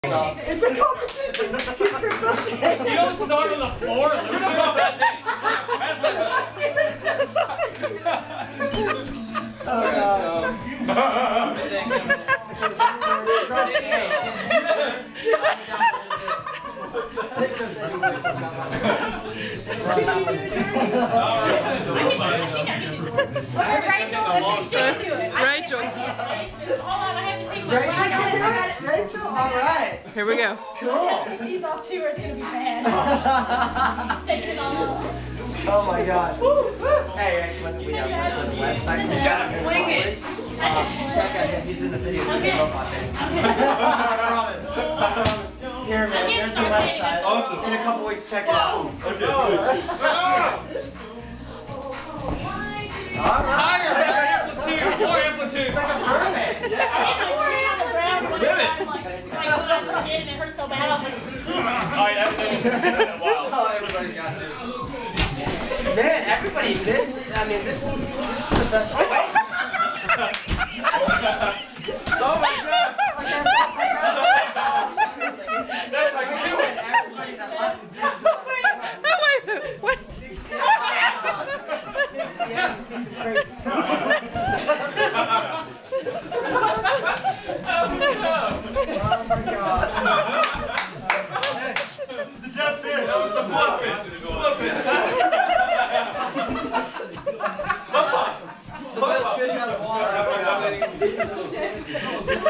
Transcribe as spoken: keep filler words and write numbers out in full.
It's a competition! Keep your bucket! You don't start on the floor, loser! Oh god. Rachel, I think she can do it. Rachel. Hold on, I have to take my Rachel can do it? Rachel? Alright. Here we go. Cool. He's off too, or it's going to be bad. He's taking it all off. Oh my god. Hey, actually, we have on the website. You gotta fling it! Uh, check out him. He's in the video. Okay. I promise. I promise. Here, man. There's the website. Awesome. In a couple weeks, check it out. Okay, sweet, sweet. Alright. Higher! Amplitude! More amplitude! It's like a mermaid. It hurts so bad. I was like, Alright, that was wild. Oh, everybody's got to. Man, everybody, this, I mean, this is, this is the best. Oh my gosh! That's like Like I said, everybody that left this is like, No, wait, wait. yeah, you see some crazy stuff. Oh my god. That's it! That was the bloodfish! Bloodfish! The best fish out of water.